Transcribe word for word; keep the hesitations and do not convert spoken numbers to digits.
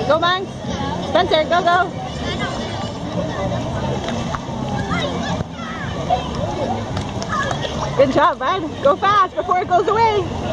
Go, Banks. Spencer, go, go. Good job, bud. Go fast before it goes away.